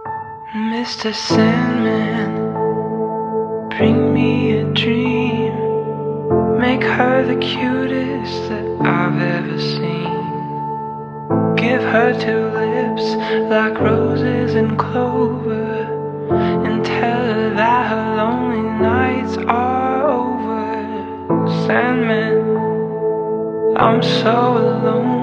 Mr. Sandman, bring me a dream. Make her the cutest that I've ever seen. Give her two lips like roses and clover, and tell her that her lonely nights are over. Sandman, I'm so alone.